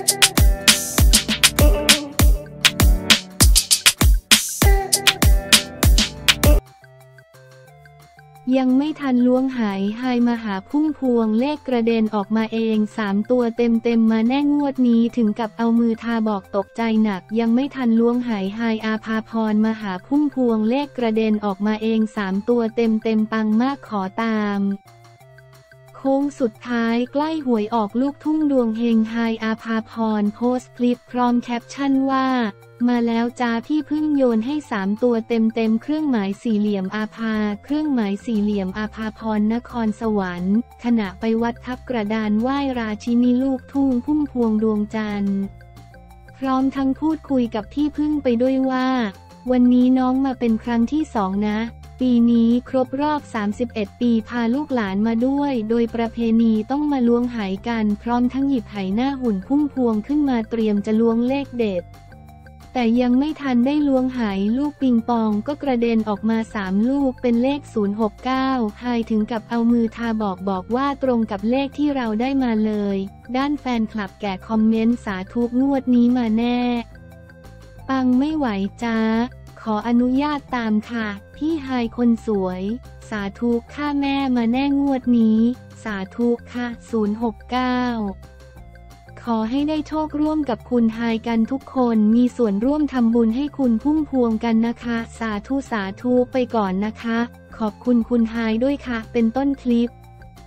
ยังไม่ทันล้วงหายไฮมาหาพุ่มพวงเลขกระเด็นออกมาเอง3ตัวเต็มมาแน่งวดนี้ถึงกับเอามือทาบอกตกใจหนักยังไม่ทันล้วงหายไฮอาภาพรมาหาพุ่มพวงเลขกระเด็นออกมาเอง3ตัวเต็มปังมากขอตามโค้งสุดท้ายใกล้หวยออกลูกทุ่งดวงเฮงไฮอาภาพรโพสต์คลิปพร้อมแคปชั่นว่ามาแล้วจ้าพี่พึ่งโยนให้3ตัวเต็มเครื่องหมายสี่เหลี่ยมอาภาเครื่องหมายสี่เหลี่ยมอาภาพรนครสวรรค์ขณะไปวัดทับกระดานไหว้ราชินีลูกทุ่งพุ่มพวงดวงจันทร์พร้อมทั้งพูดคุยกับพี่พึ่งไปด้วยว่าวันนี้น้องมาเป็นครั้งที่2นะปีนี้ครบรอบ31ปีพาลูกหลานมาด้วยโดยประเพณีต้องมาล้วงหายกันพร้อมทั้งหยิบหายหน้าหุ่นพุ่มพวงขึ้นมาเตรียมจะล้วงเลขเด็ดแต่ยังไม่ทันได้ล้วงหายลูกปิงปองก็กระเด็นออกมา3ลูกเป็นเลข069ไฮถึงกับเอามือทาบอกว่าตรงกับเลขที่เราได้มาเลยด้านแฟนคลับแก่คอมเมนต์สาธุงวดนี้มาแน่ปังไม่ไหวจ้าขออนุญาตตามค่ะพี่ไฮคนสวยสาธุค่าแม่มาแน่งวดนี้สาธุค่ะ069ขอให้ได้โชคร่วมกับคุณไฮกันทุกคนมีส่วนร่วมทำบุญให้คุณพุ่มพวงกันนะคะสาธุไปก่อนนะคะขอบคุณคุณไฮด้วยค่ะเป็นต้นคลิป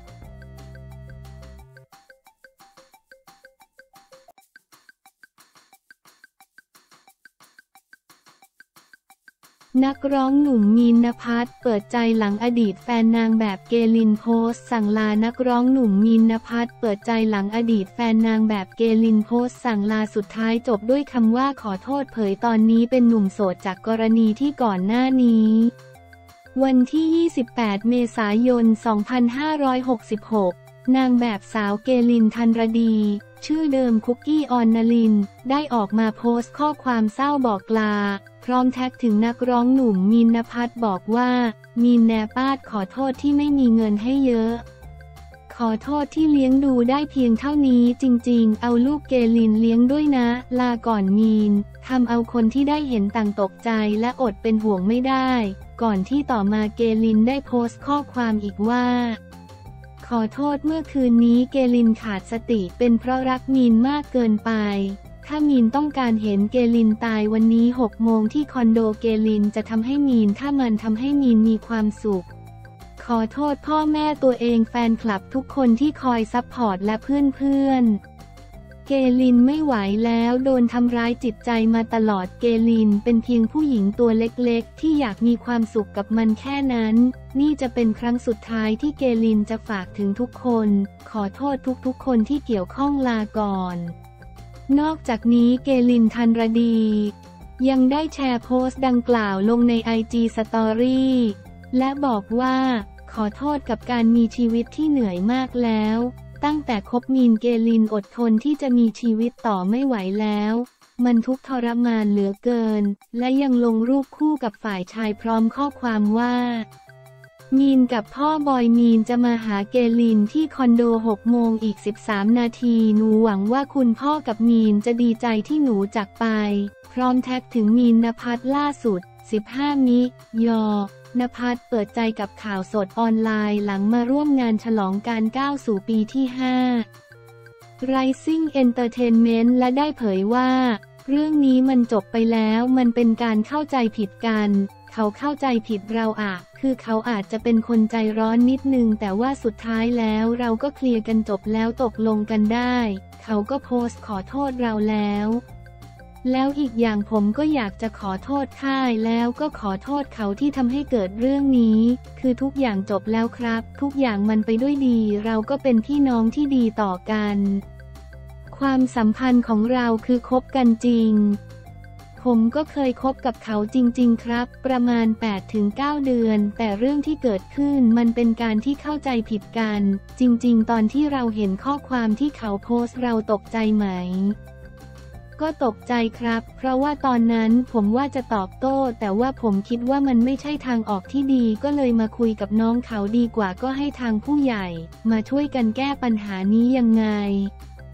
นักร้องหนุ่มมีน ณภัทรเปิดใจหลังอดีตแฟนนางแบบเกลินโพสต์สั่งลานักร้องหนุ่มมีน ณภัทรเปิดใจหลังอดีตแฟนนางแบบเกลินโพสต์สั่งลาสุดท้ายจบด้วยคำว่าขอโทษเผยตอนนี้เป็นหนุ่มโสดจากกรณีที่ก่อนหน้านี้วันที่28เมษายน2566นางแบบสาวเกลินธันรดีชื่อเดิมคุกกี้ออนนลินได้ออกมาโพสต์ข้อความเศร้าบอกลาพร้อมแท็กถึงนักร้องหนุ่มมีน ณภัทรบอกว่ามีนแนปาดขอโทษที่ไม่มีเงินให้เยอะขอโทษที่เลี้ยงดูได้เพียงเท่านี้จริงๆเอาลูกเกลินเลี้ยงด้วยนะลาก่อนมีนทำเอาคนที่ได้เห็นต่างตกใจและอดเป็นห่วงไม่ได้ก่อนที่ต่อมาเกลินได้โพสต์ข้อความอีกว่าขอโทษเมื่อคืนนี้เกลินขาดสติเป็นเพราะรักมีนมากเกินไปถ้ามีนต้องการเห็นเกลินตายวันนี้6 โมงที่คอนโดเกลินจะทำให้มีนถ้ามันทำให้มีนมีความสุขขอโทษพ่อแม่ตัวเองแฟนคลับทุกคนที่คอยซัพพอร์ตและเพื่อนเกลินไม่ไหวแล้วโดนทำร้ายจิตใจมาตลอดเกลินเป็นเพียงผู้หญิงตัวเล็กๆที่อยากมีความสุขกับมันแค่นั้นนี่จะเป็นครั้งสุดท้ายที่เกลินจะฝากถึงทุกคนขอโทษทุกๆคนที่เกี่ยวข้องลาก่อนนอกจากนี้เกลินธันรดียังได้แชร์โพสต์ดังกล่าวลงใน IG Story และบอกว่าขอโทษกับการมีชีวิตที่เหนื่อยมากแล้วตั้งแต่คบมีนเกลินอดทนที่จะมีชีวิตต่อไม่ไหวแล้วมันทุกข์ทรมานเหลือเกินและยังลงรูปคู่กับฝ่ายชายพร้อมข้อความว่ามีนกับพ่อบอยมีนจะมาหาเกลินที่คอนโด6 โมงอีก13 นาทีหนูหวังว่าคุณพ่อกับมีนจะดีใจที่หนูจากไปพร้อมแท็กถึงมีน ณภัทรล่าสุด15 มิยณภัทรเปิดใจกับข่าวสดออนไลน์หลังมาร่วมงานฉลองการก้าวสู่ปีที่5 Rising Entertainment และได้เผยว่าเรื่องนี้มันจบไปแล้วมันเป็นการเข้าใจผิดกันเขาเข้าใจผิดเราคือเขาอาจจะเป็นคนใจร้อนนิดนึงแต่ว่าสุดท้ายแล้วเราก็เคลียร์กันจบแล้วตกลงกันได้เขาก็โพสต์ขอโทษเราแล้วอีกอย่างผมก็อยากจะขอโทษค่ายแล้วก็ขอโทษเขาที่ทำให้เกิดเรื่องนี้คือทุกอย่างจบแล้วครับทุกอย่างมันไปด้วยดีเราก็เป็นพี่น้องที่ดีต่อกันความสัมพันธ์ของเราคือคบกันจริงผมก็เคยคบกับเขาจริงๆครับประมาณ 8-9 เดือนแต่เรื่องที่เกิดขึ้นมันเป็นการที่เข้าใจผิดกันจริงๆตอนที่เราเห็นข้อความที่เขาโพสต์เราตกใจไหมก็ตกใจครับเพราะว่าตอนนั้นผมว่าจะตอบโต้แต่ว่าผมคิดว่ามันไม่ใช่ทางออกที่ดีก็เลยมาคุยกับน้องเขาดีกว่าก็ให้ทางผู้ใหญ่มาช่วยกันแก้ปัญหานี้ยังไงพ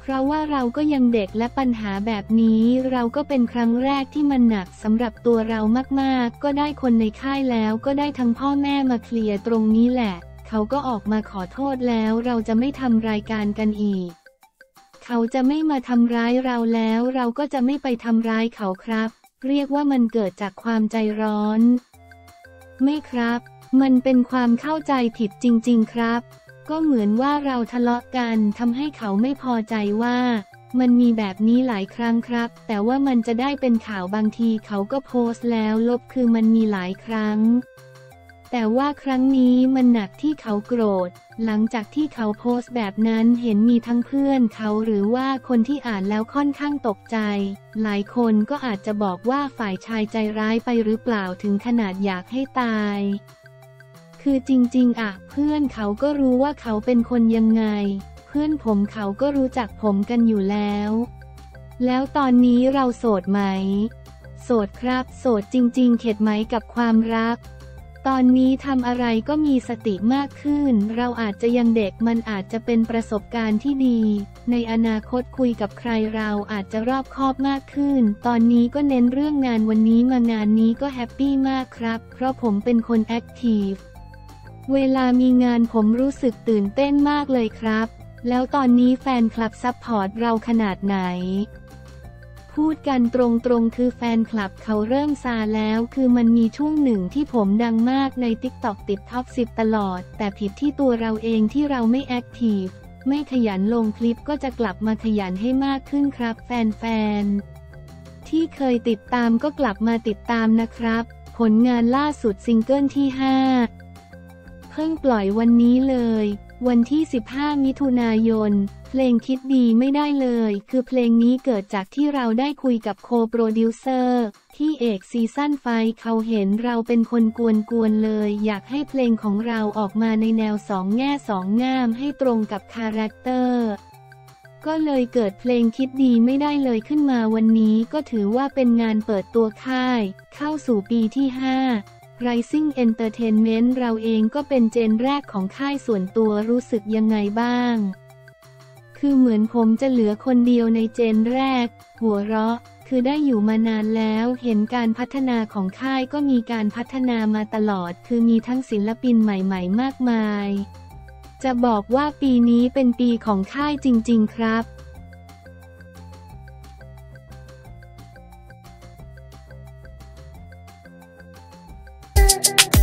เพราะว่าเราก็ยังเด็กและปัญหาแบบนี้เราก็เป็นครั้งแรกที่มันหนักสำหรับตัวเรามากๆก็ได้คนในค่ายแล้วก็ได้ทั้งพ่อแม่มาเคลียร์ตรงนี้แหละเขาก็ออกมาขอโทษแล้วเราจะไม่ทำรายการกันอีกเขาจะไม่มาทำร้ายเราแล้วเราก็จะไม่ไปทำร้ายเขาครับเรียกว่ามันเกิดจากความใจร้อนไม่ครับมันเป็นความเข้าใจผิดจริงๆครับก็เหมือนว่าเราทะเลาะกันทำให้เขาไม่พอใจว่ามันมีแบบนี้หลายครั้งครับแต่ว่ามันจะได้เป็นข่าวบางทีเขาก็โพสต์แล้วลบคือมันมีหลายครั้งแต่ว่าครั้งนี้มันหนักที่เขาโกรธหลังจากที่เขาโพสต์แบบนั้นเห็นมีทั้งเพื่อนเขาหรือว่าคนที่อ่านแล้วค่อนข้างตกใจหลายคนก็อาจจะบอกว่าฝ่ายชายใจร้ายไปหรือเปล่าถึงขนาดอยากให้ตายคือจริงๆอะเพื่อนเขาก็รู้ว่าเขาเป็นคนยังไงเพื่อนผมเขาก็รู้จักผมกันอยู่แล้วตอนนี้เราโสดไหมโสดครับโสดจริงๆเข็ดไหมกับความรักตอนนี้ทำอะไรก็มีสติมากขึ้นเราอาจจะยังเด็กมันอาจจะเป็นประสบการณ์ที่ดีในอนาคตคุยกับใครเราอาจจะรอบคอบมากขึ้นตอนนี้ก็เน้นเรื่องงานวันนี้มางานนี้ก็แฮปปี้มากครับเพราะผมเป็นคนแอคทีฟเวลามีงานผมรู้สึกตื่นเต้นมากเลยครับแล้วตอนนี้แฟนคลับซัพพอร์ตเราขนาดไหนพูดกันตรงๆคือแฟนคลับเขาเริ่มซาแล้วคือมันมีช่วงหนึ่งที่ผมดังมากใน TikTok ติดท็อป 10 ตลอดแต่ผิดที่ตัวเราเองที่เราไม่แอคทีฟไม่ขยันลงคลิปก็จะกลับมาขยันให้มากขึ้นครับแฟนๆที่เคยติดตามก็กลับมาติดตามนะครับผลงานล่าสุดซิงเกิลที่ 5เพิ่งปล่อยวันนี้เลยวันที่ 15 มิถุนายนเพลงคิดดีไม่ได้เลยคือเพลงนี้เกิดจากที่เราได้คุยกับโคโปรดิวเซอร์ที่เอกซีซั่นไฟเขาเห็นเราเป็นคนกวนๆเลยอยากให้เพลงของเราออกมาในแนวสองแง่สองงามให้ตรงกับคาแรคเตอร์ก็เลยเกิดเพลงคิดดีไม่ได้เลยขึ้นมาวันนี้ก็ถือว่าเป็นงานเปิดตัวค่ายเข้าสู่ปีที่ 5Rising Entertainment เราเองก็เป็นเจนแรกของค่ายส่วนตัวรู้สึกยังไงบ้างคือเหมือนผมจะเหลือคนเดียวในเจนแรกหัวเราะคือได้อยู่มานานแล้วเห็นการพัฒนาของค่ายก็มีการพัฒนามาตลอดคือมีทั้งศิลปินใหม่ๆมากมายจะบอกว่าปีนี้เป็นปีของค่ายจริงๆครับ